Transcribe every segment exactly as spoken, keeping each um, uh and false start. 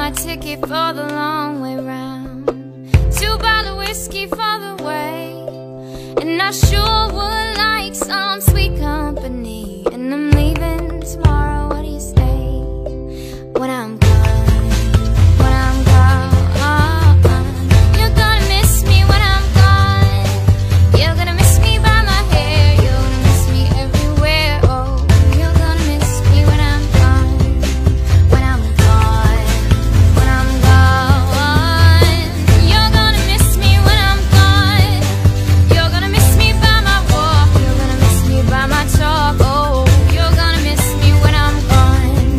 my ticket for the long way round. Two bottle of whiskey for the way, and I sure would like some sweet company. And I'm leaving tomorrow, what do you say? When I'm gone, when I'm gone, you're gonna miss me when I'm gone. You're gonna miss me by my hair, you're gonna miss me everywhere. Oh, you're gonna miss me when I'm gone, when I'm gone, when I'm gone. You're gonna miss me when I'm gone. You're gonna miss me by my walk, you're gonna miss me by my talk. Oh, you're gonna miss me when I'm gone.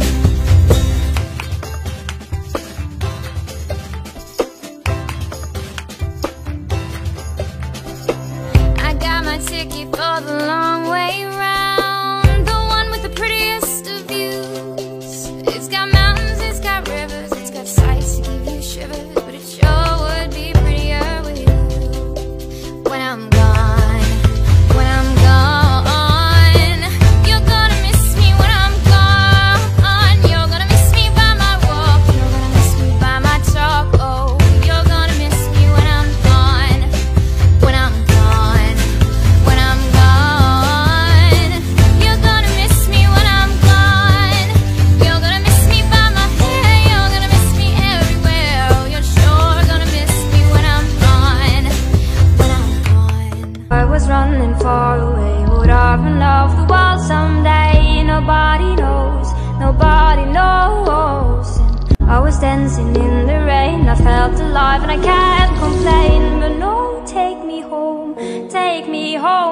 I got my ticket for the long way round, the one with the prettiest of views. It's got mountains, it's got rivers, it's got sights to give you shivers, but it sure would be prettier with you. When I'm gone, when I'm gone, you're gonna miss me when I'm gone. You're gonna miss me by my walk, you're gonna miss me by my talk. Oh, you're gonna miss me when I'm gone, when I'm gone, when I'm gone. You're gonna miss me when I'm gone. You're gonna miss me by my hair, you're gonna miss me everywhere. Oh, you're sure gonna miss me when I'm gone, when I'm gone. I was running far away, would I run off the world someday? Nobody knows, nobody knows. And I was dancing in the rain, I felt alive and I can't complain. But no, take me home, take me home.